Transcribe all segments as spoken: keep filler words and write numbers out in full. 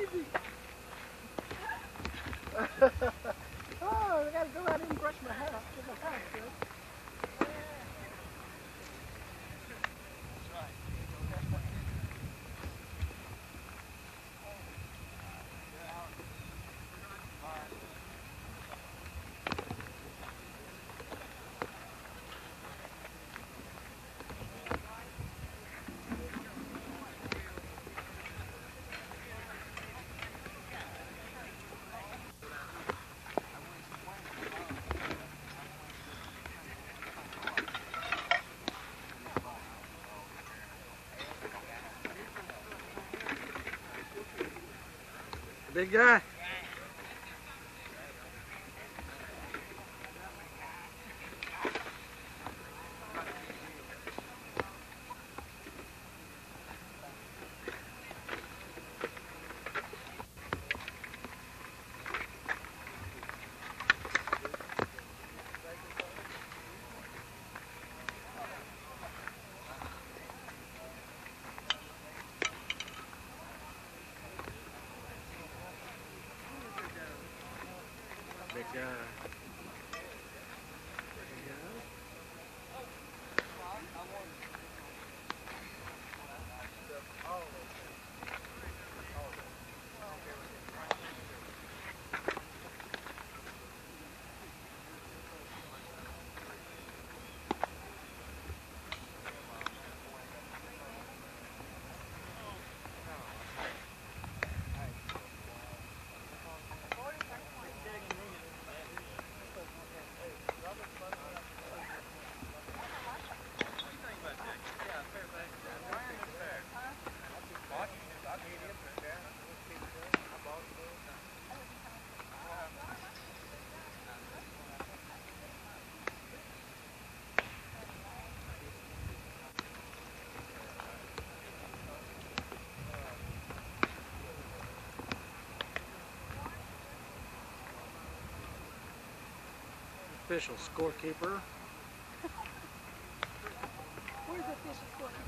easy. Oh, I gotta go out and brush my hair. Get my hair good. Big guy. Big guy. Official scorekeeper. Where's the official scorekeeper?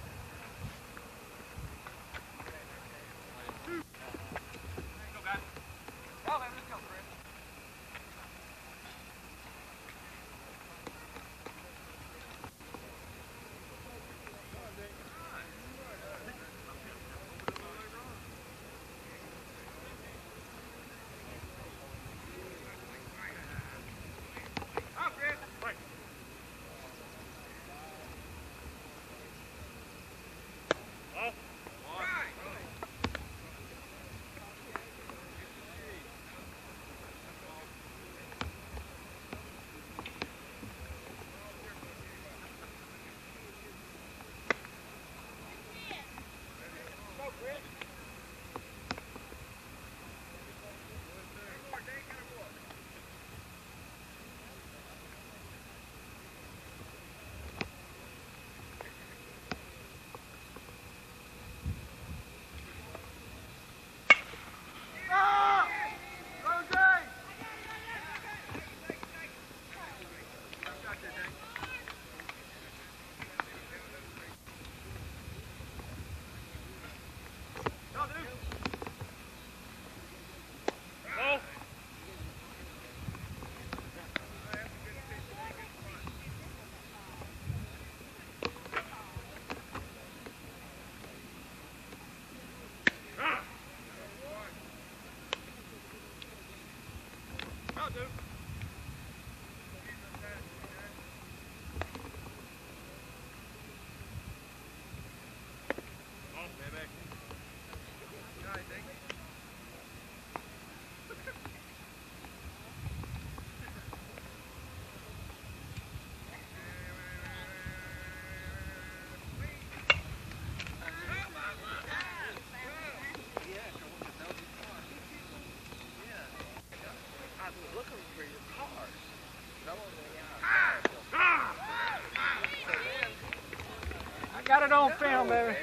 Got it on film, baby.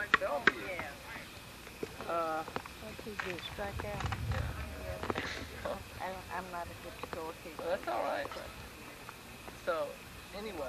Uh, what did you do, strike out? I don't, I'm not a good scorekeeper. Well, that's all right. So, anyway.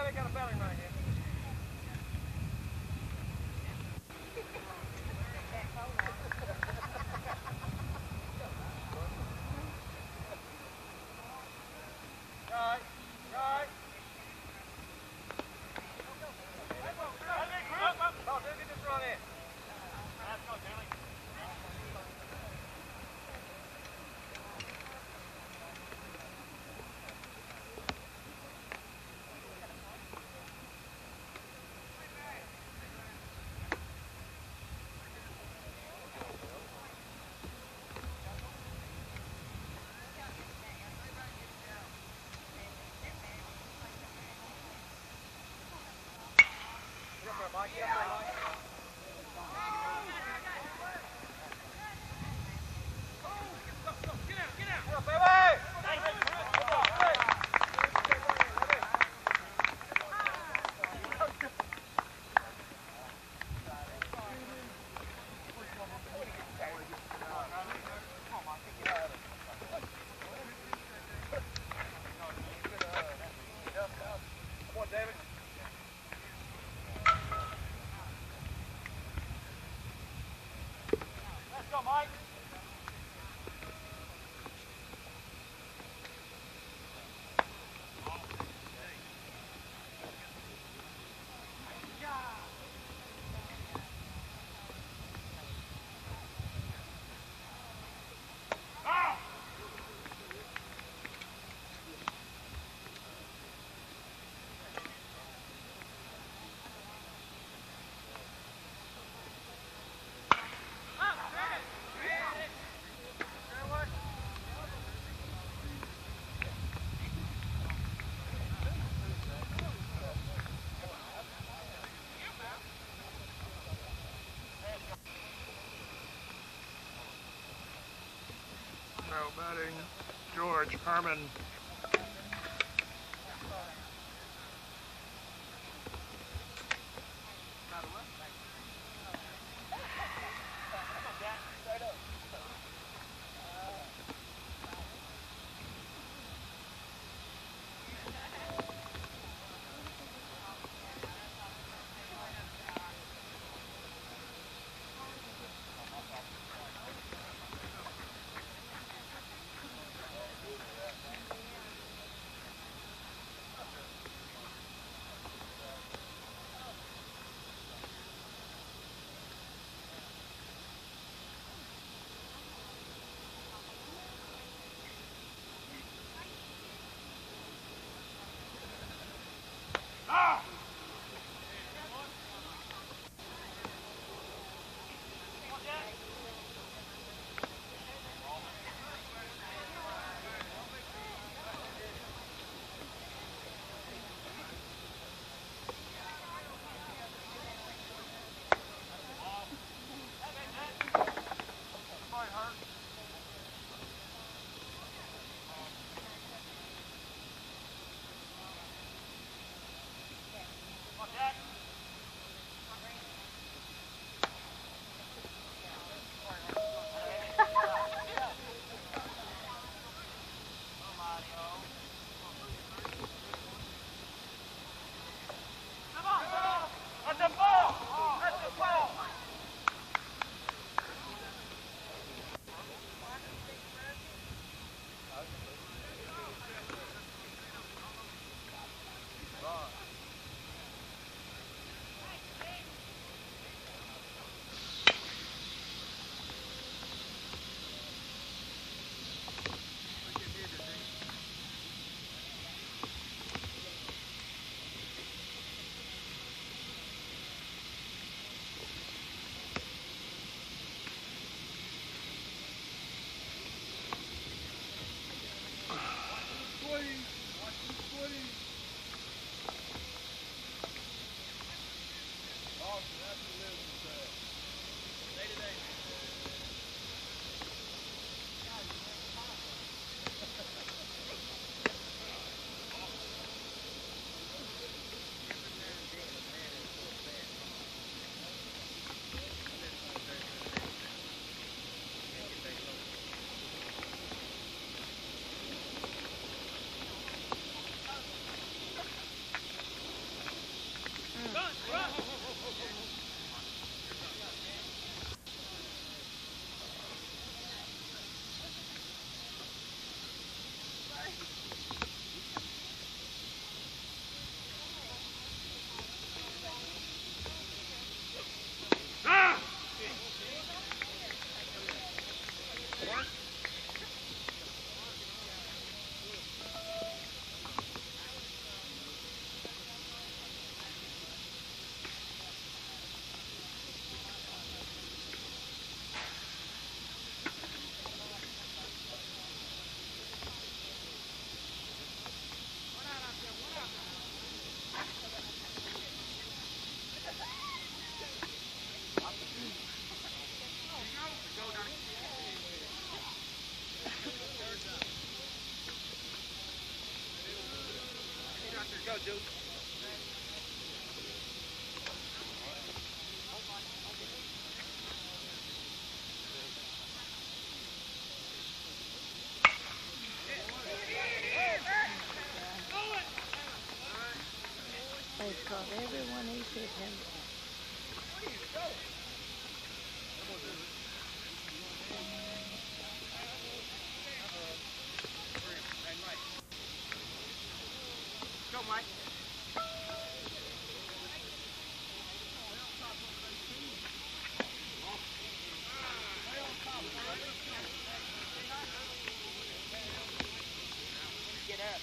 Halle got a belly right here. Right, right. Oh, don't get this wrong here. Let's go, Billy. Mike, get up there, Mike. Get out, get out. Get up, baby. Come on, David. Let's go, Mike. Now batting George Harmon. Go, Duke. They caught everyone he's hit him. Go, Mike. Get up.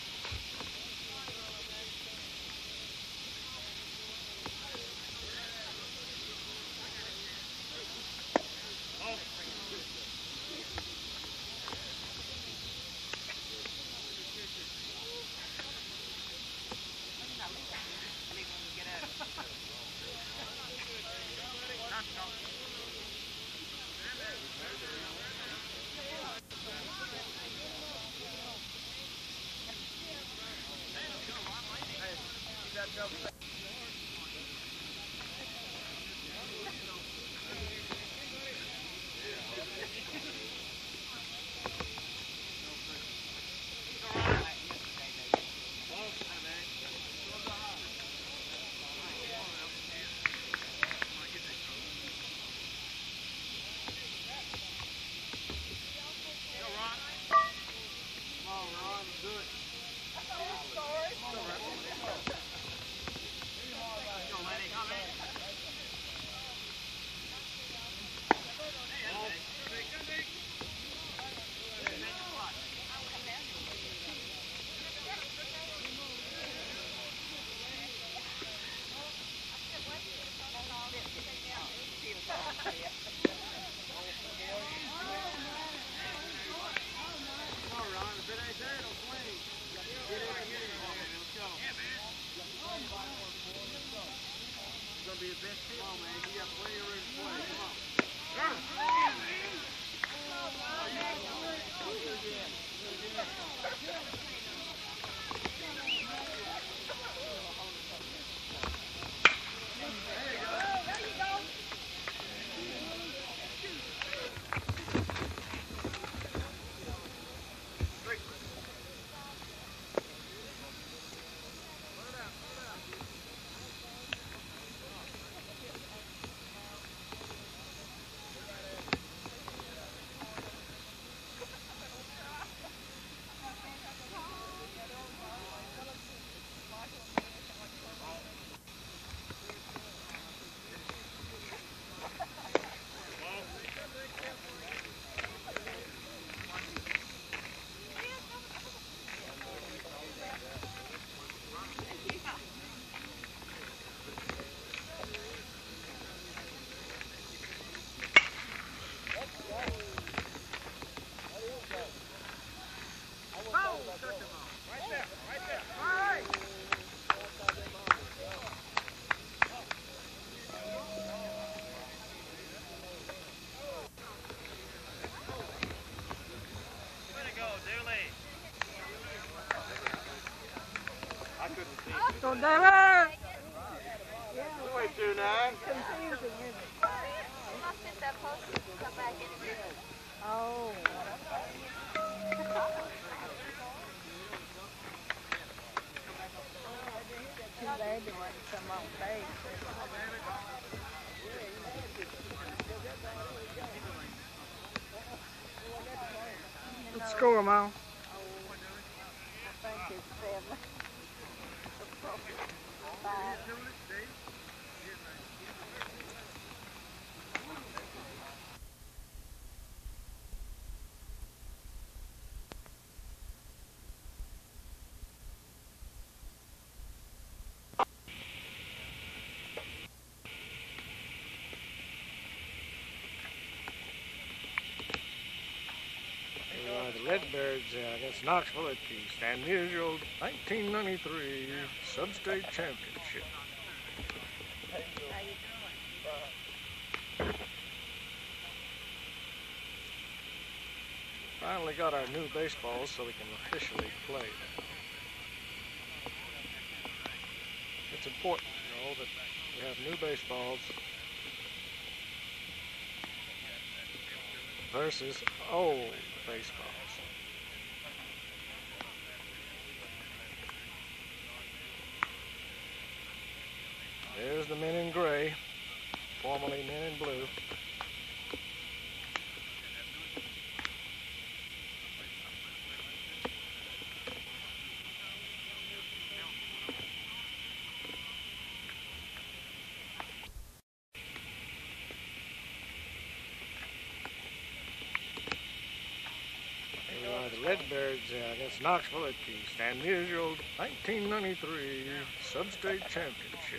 Go, David! Way too nine. Confusing, isn't it? You must hit that post and come back in again. Oh. Too bad there wasn't some on base. Let's score, Mom. I think it's seven. Five. Uh, the Redbirds uh, against Knoxville at the Stan Musial nineteen ninety-three Sub-State Championship. Finally got our new baseballs so we can officially play. It's important, you know, that we have new baseballs versus old baseballs. There's the men in gray, formerly men in blue. Here are the Redbirds uh, against Knoxville at the Stan Musial nineteen ninety-three Sub-State Championship.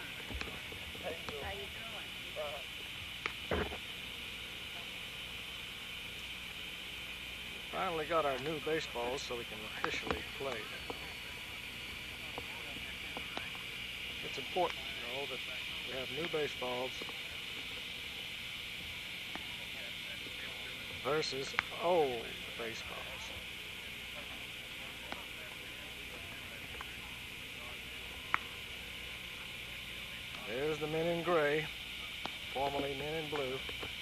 Finally got our new baseballs so we can officially play. It's important, you know, that we have new baseballs versus old baseballs. There's the men in gray, formerly men in blue.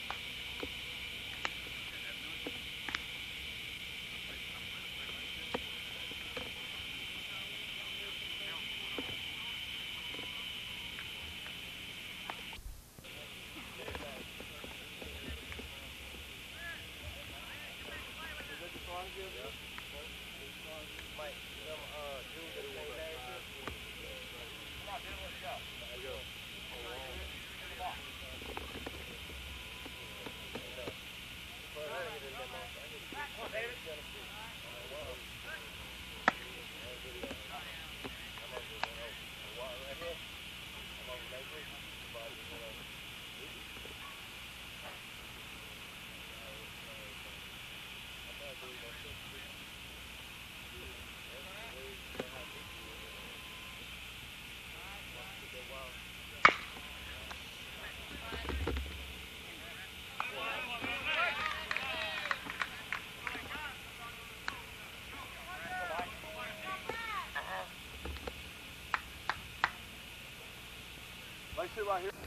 Let's sit right here.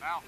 Al.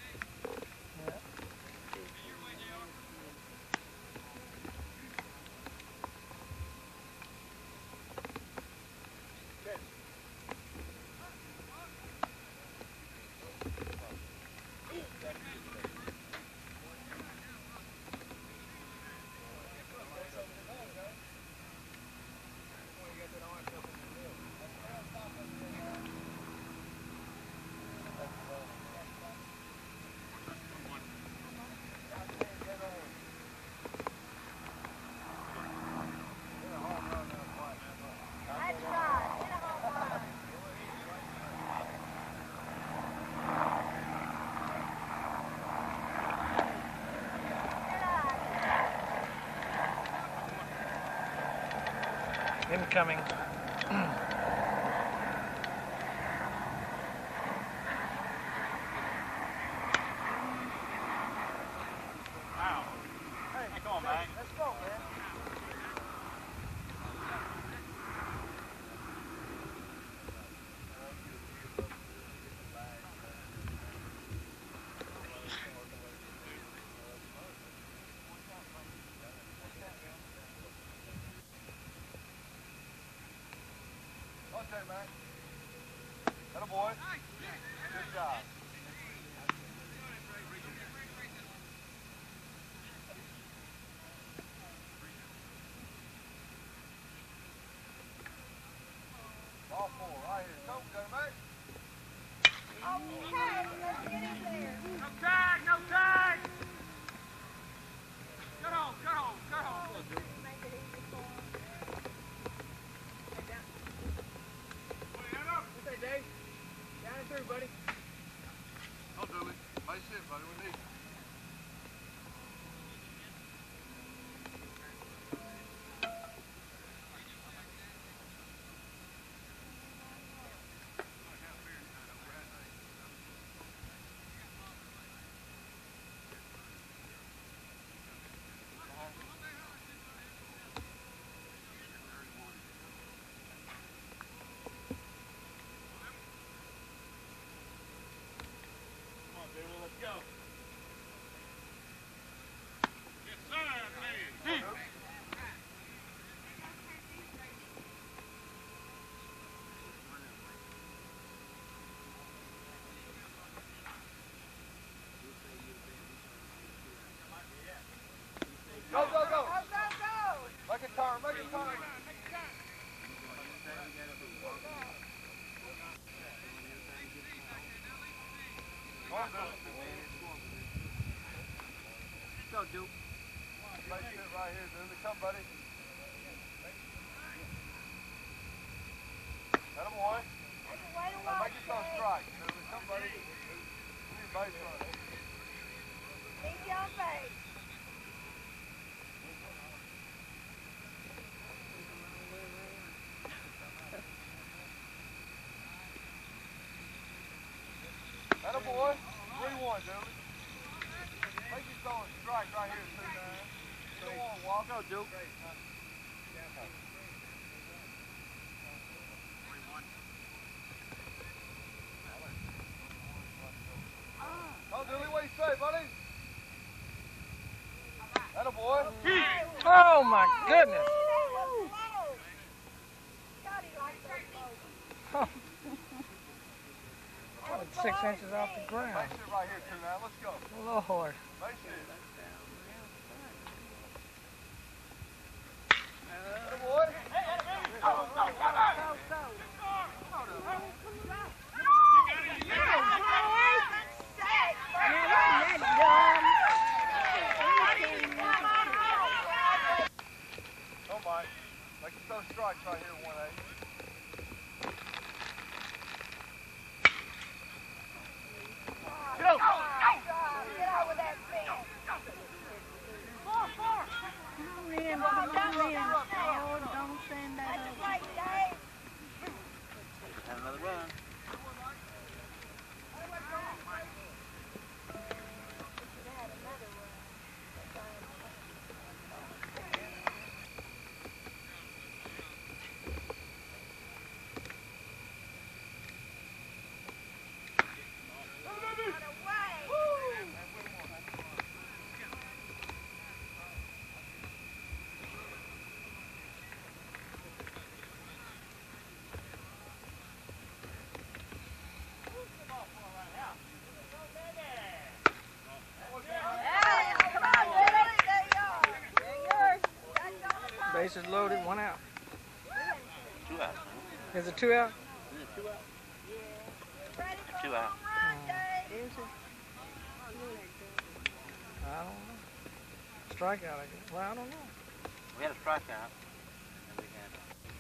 Incoming. Wow. Hey, come on, man. Let's go, man. Okay, man. Atta boy. Good job. Ball four, right here. Go, go, mate. Okay, let's get in there. No tag, no tag. Go home, go home, go home. Make it easy for him. What's that, Dave? Down and through, buddy. I'll do it. Nice hit, buddy. We need it. Go, go, go. Go, go, go! Make a turn, make a turn. Go, Duke. Nice hit right here, dude. Come, buddy. Atta boy. That's a way to Now walk, make yourself Dave. strike. Dude. Come, buddy. We need base running. Keep you on base. Atta boy. three one, dude. Make yourself a strike right here, two nine. Go on, walk. Go, Duke. Oh, Dilly, what do you say, buddy? Atta boy. Oh my goodness! That was low. God, he likes those lows. Oh, six inches off the ground. Base it right here, two nine. Let's go. Lord. Base it. Atta boy. Oh my. Make yourself strikes right here, one eight. Go! Get out with that fin. Bases loaded, one out. Two out. Is it two out? Is it two out? Ready for Two a out. home run, Dave? Is it? I don't know. Strikeout, I guess. Well, I don't know. We had a strikeout. And we had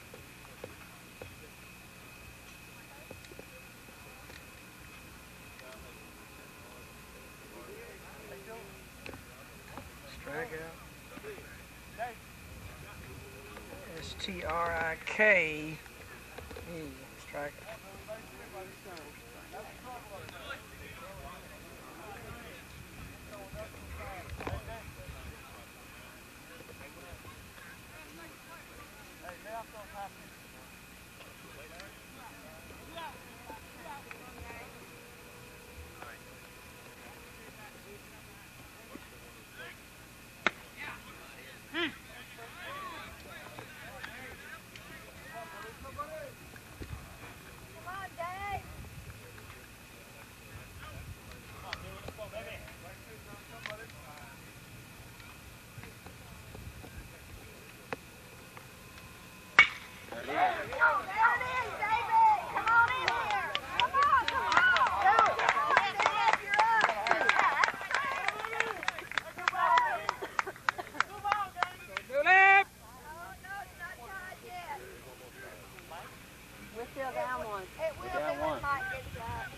Strikeout. S T R I K E. Strikeout. Come on, Dave. Oh, there it is, David. Come on in here. Come on, come on. Dave, you're up. Do it! Oh, no, it's not tied yet. We're still down one. It will We're down be when one. Mike gets up.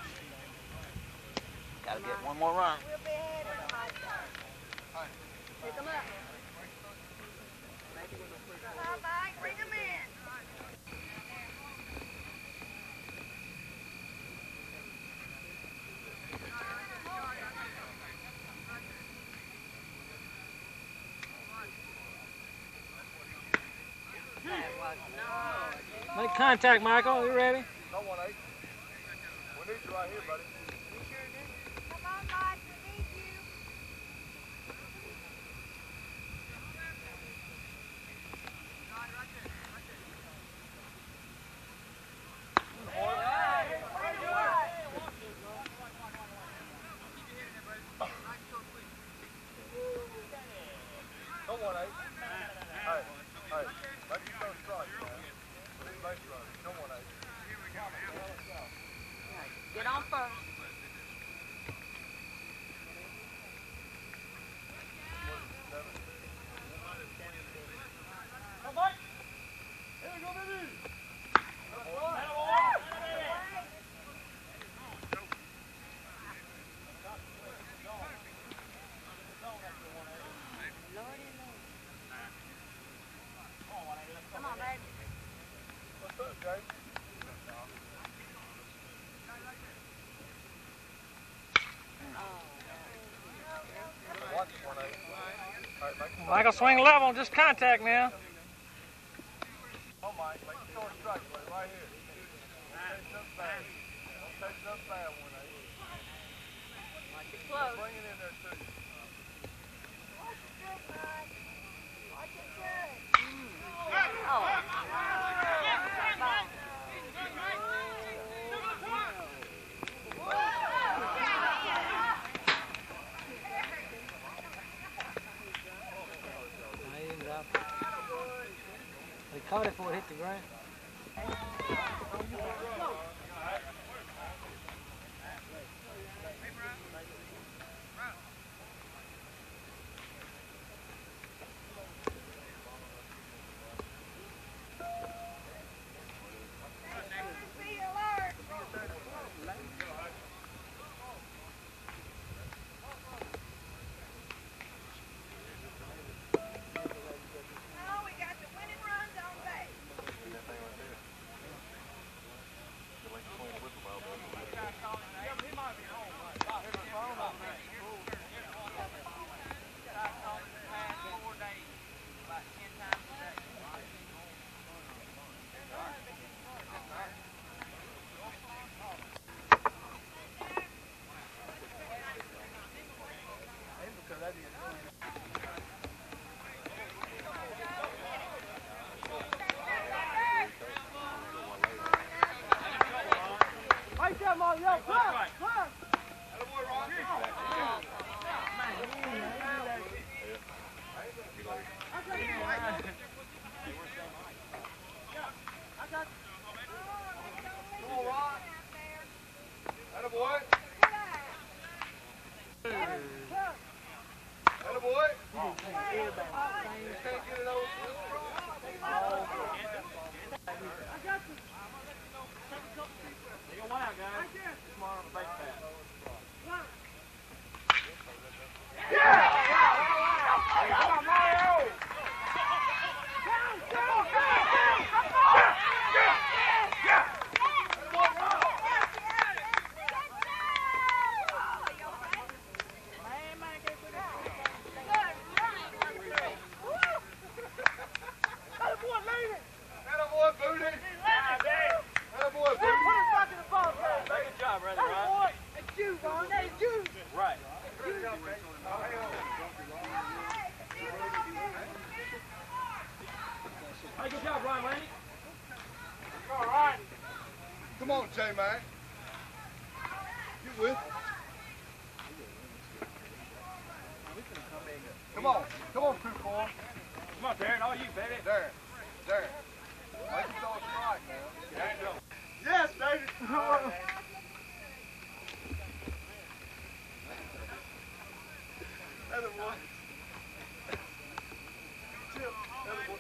Gotta get one more run. We'll be ahead when Mike does. Pick them up. Come on, Mike, bring him in. Make contact, Michael. You ready? No one eight. We need you right here, buddy. Come on, Mike, we need you. No one eight. Hey, hey, make your throw strike, man. We need base runners. No one eight. Get on first. Come on, baby. What's up, Jay? Watch one eight. All right, make your throw Michael, swing level. Just contact now. Oh, Mike, make your throw strike, buddy, right here. Don't take nothing bad. Don't take nothing bad, one eight. Close. Bring it in there, too. Watch it good, Mike. Watch it good. Oh. No, he didn't drop it. They caught it before it hit the ground. Be alert. Oh, we got the winning runs on base. Right there, Mark. Yo, run, run. Come on, Ron. Attaboy. Attaboy. You can't get it over. Attaboy, Booty. Attaboy, Booty. Good job, brother, Ron. Right. Hey, good job, Ron, Laney. All right. Come on, J-Mac. You with? Come on. Come on, two four. Come on, Darren, all you, baby. Darren. Darren. Make him throw a strike, man. There you go. Yes, David. Attaboy. Chip. Attaboy.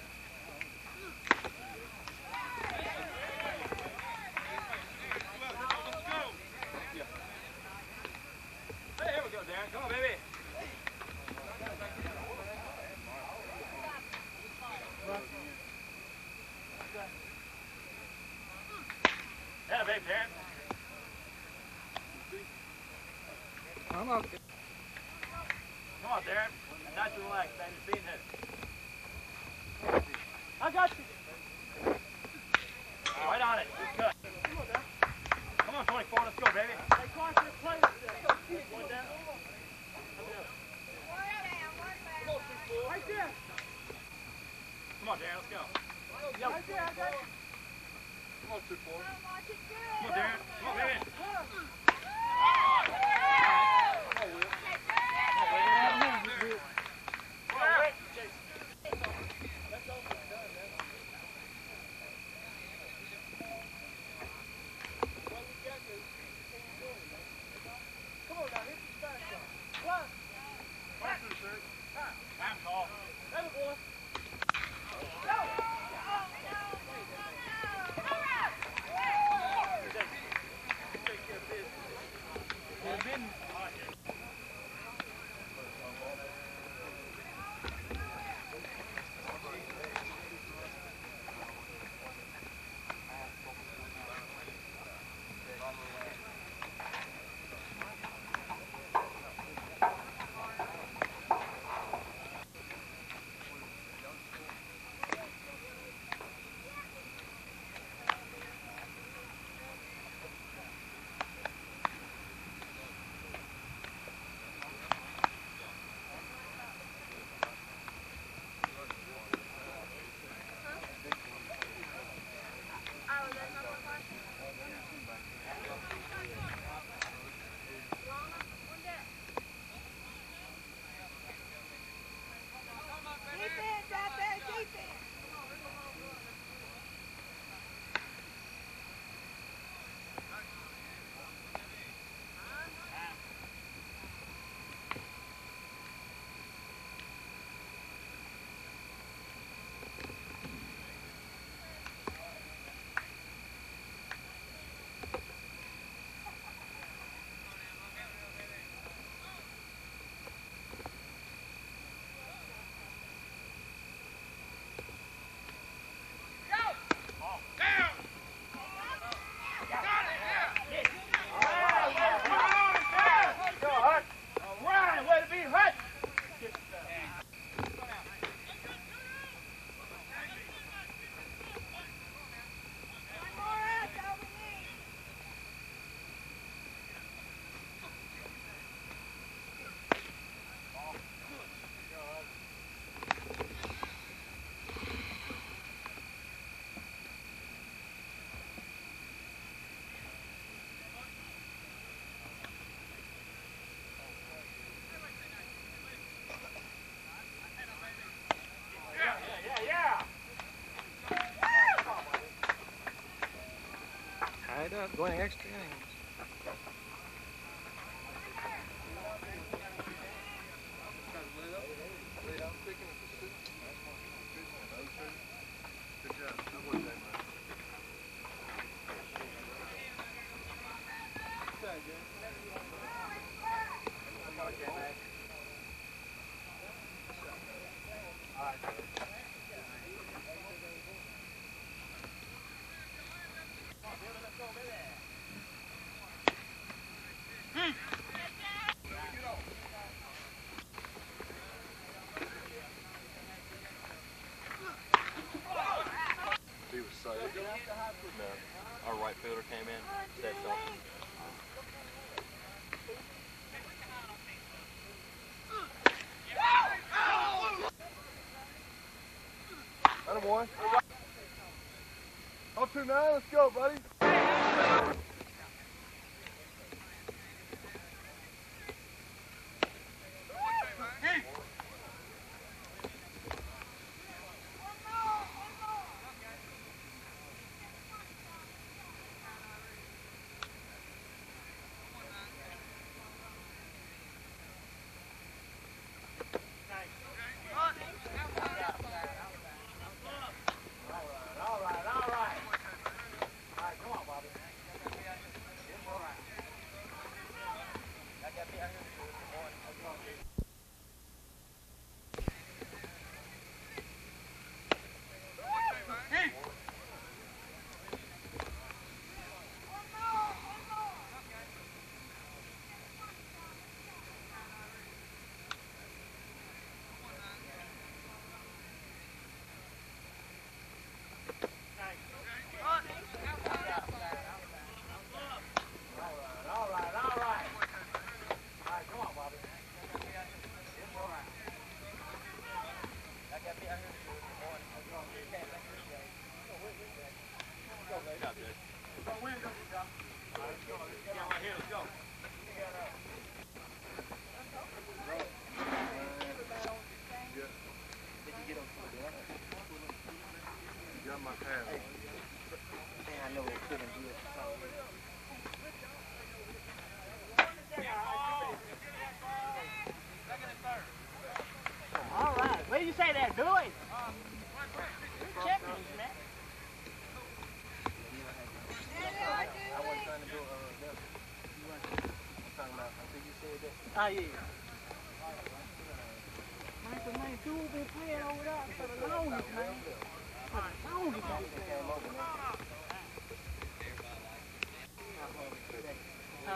Hey, here we go, Darren. Come on, baby. Yeah, babe, Darren. I'm up. Come on, Darren. Nice and relaxed, man. You're being hit. I got you. Right on it. Good cut. Come on, twenty-four. Let's go, baby. Hey, Clark, your play. One down. Right there. Come on, Darren. Let's go. Right there, I got you. Come on, two four. Come on, Darren. Come on, baby. Time call. Been Tied up, going extra innings. Our right fielder came in, said something. Atta boy. On two nine, let's go, buddy. All right, what do you say that doing? You're champions, man. Ah, yeah. Michael, man, you been playing over there for the longest, man. For the longest, man. Huh?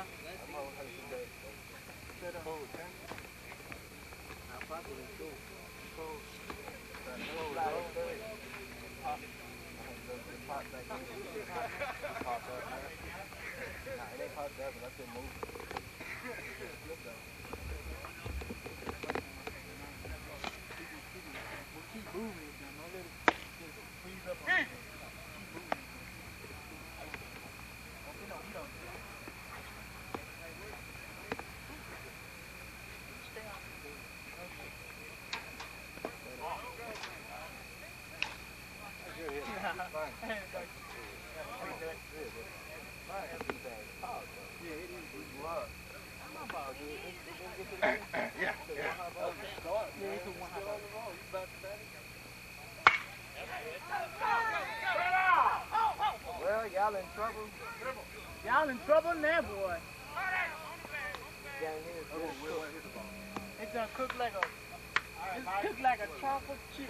Well, y'all in trouble. Y'all in trouble now, boy. It's gonna cook like a, it's cooked like a chocolate chili.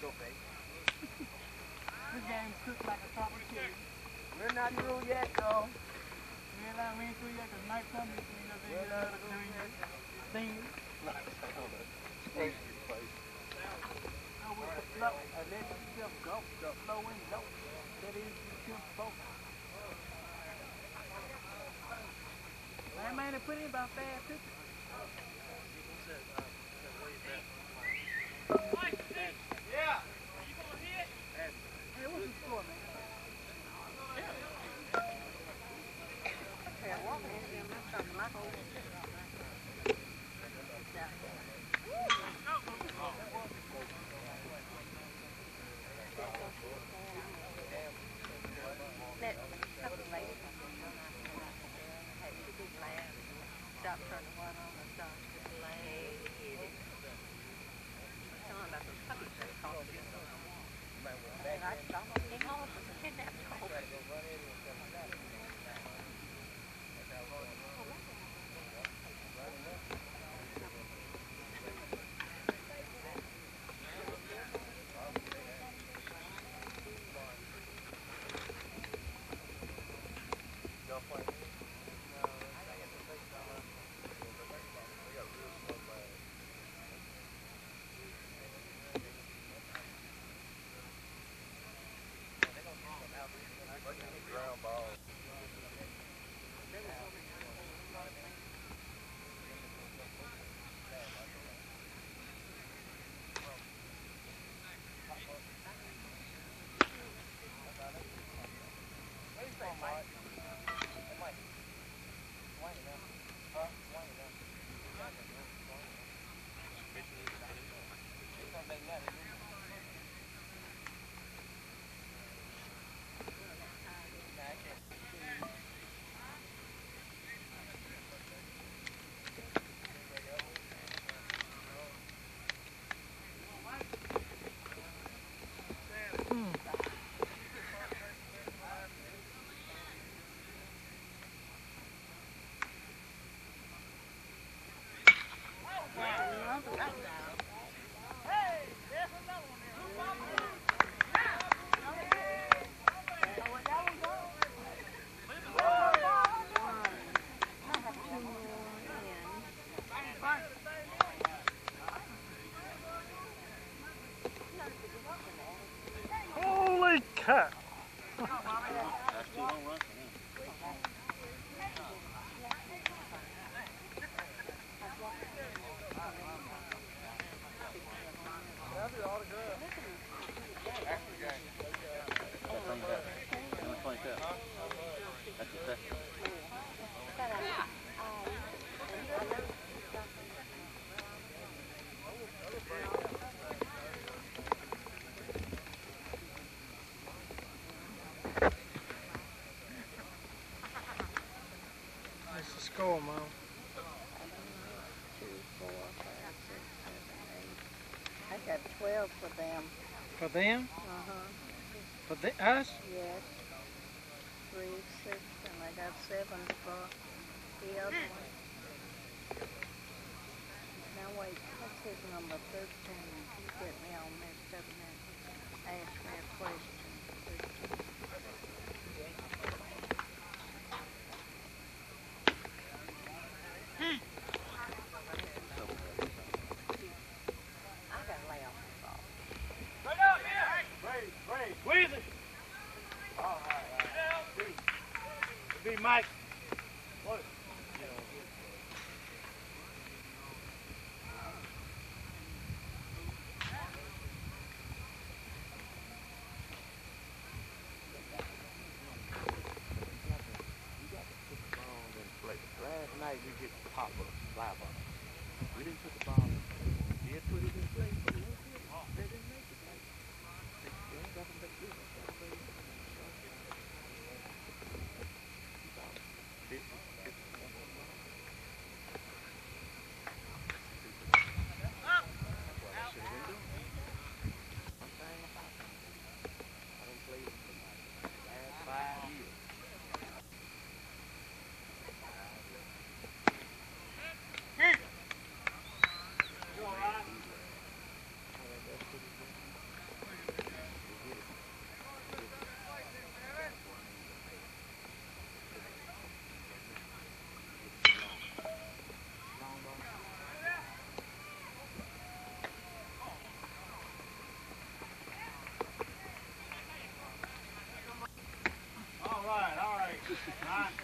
This game's cooked like a chocolate chili. We're not through yet, though. Yeah, like, we ain't through yet, cause night comes and clean up We're not through yet. things. Go with the flow, and let yourself go. The flow and go. That is the tempo. Man, man, they put in about five pictures. Yeah. Hey, what's the score, man? That, something like that. What's the score, Mom? Two, four, five, six, seven, eight. I got twelve for them. For them? Uh-huh. For the, us? Yes. Three, six, and I got seven for the other one. Now wait, what's his number? Thirteen. You get me all messed up now. Ask me a question. Thirteen. I gotta lay off the ball. Right up, yeah. Raise, raise, squeeze it. All right, all right. Be Mike. What? Last night we hit the top of the fly ball. We didn't put the ball in. We did put it in play, but it wasn't. They didn't make it. Like, they ain't got them back there. All right, all right. All right.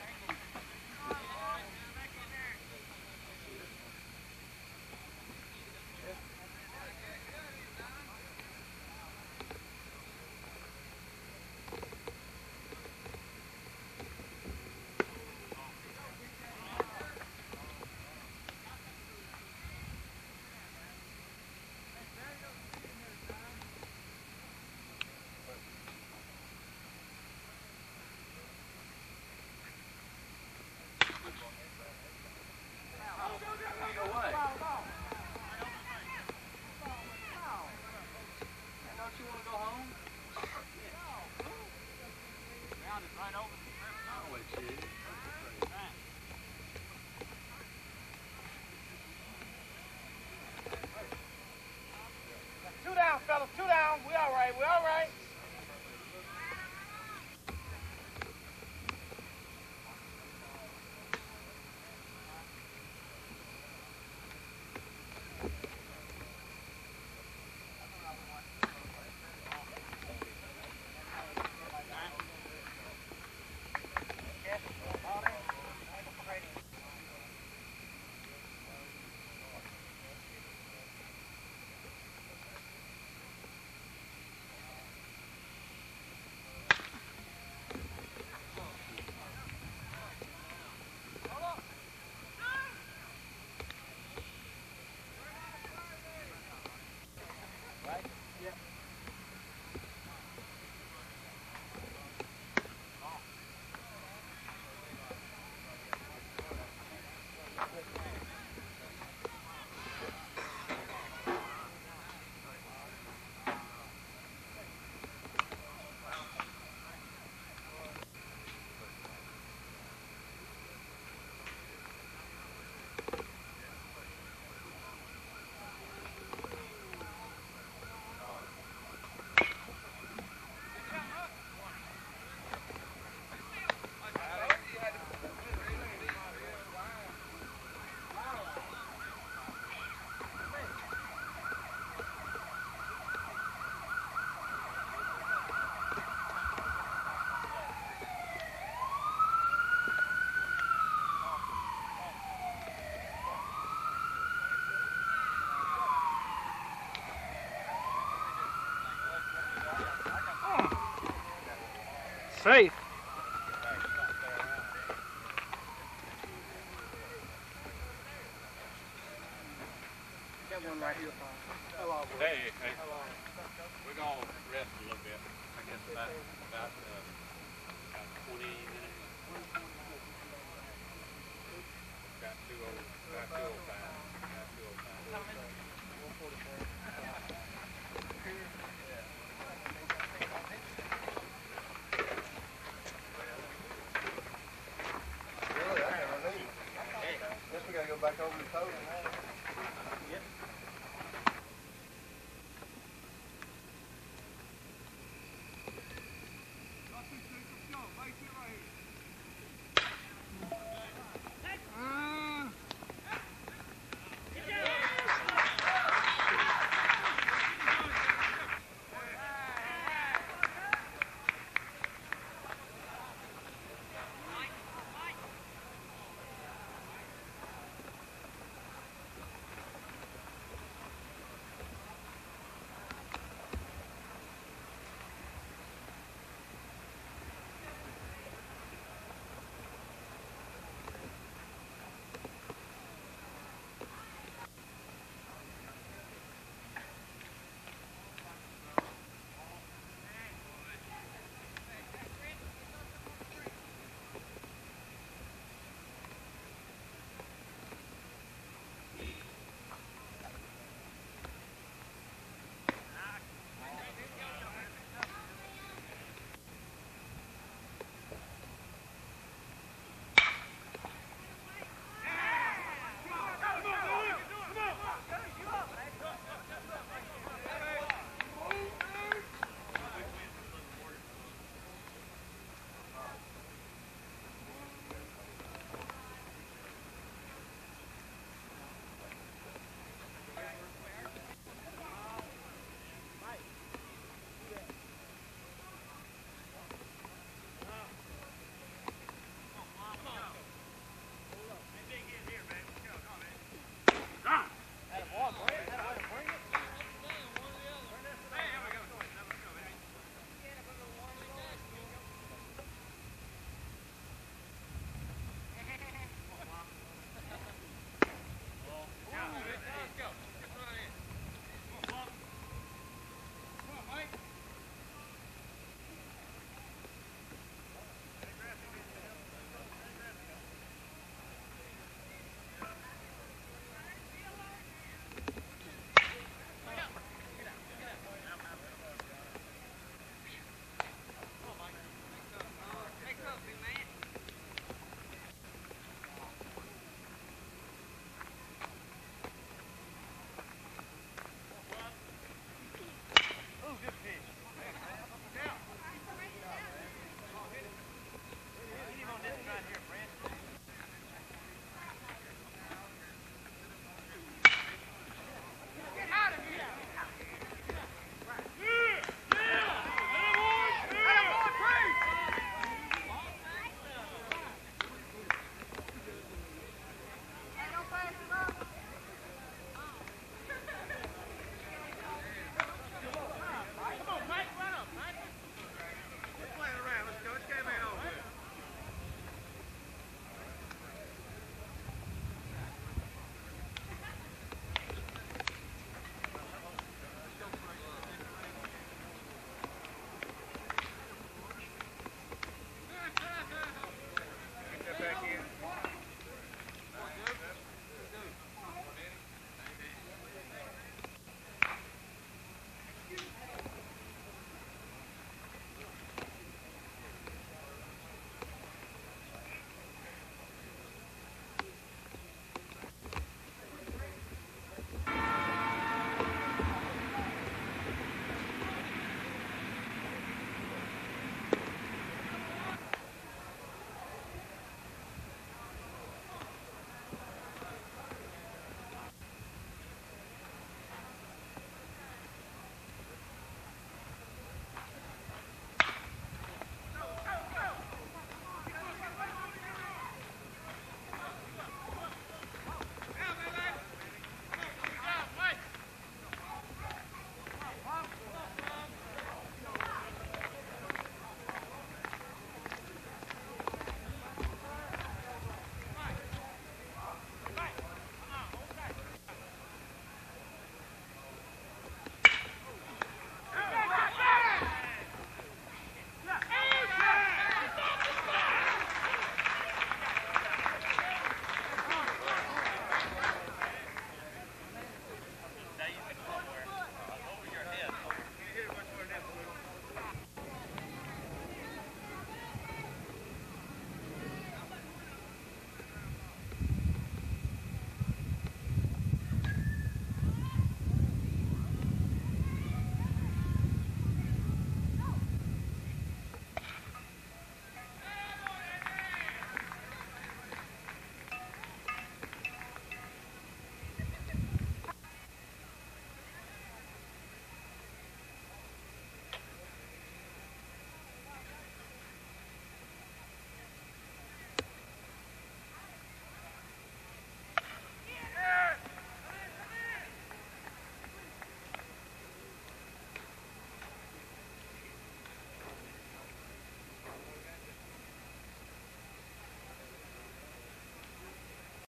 Two down, fellas, two down. We all right, we all right. Safe. have one right here. Hey, hey, we're gonna rest a little bit. I guess about about uh, about twenty minutes.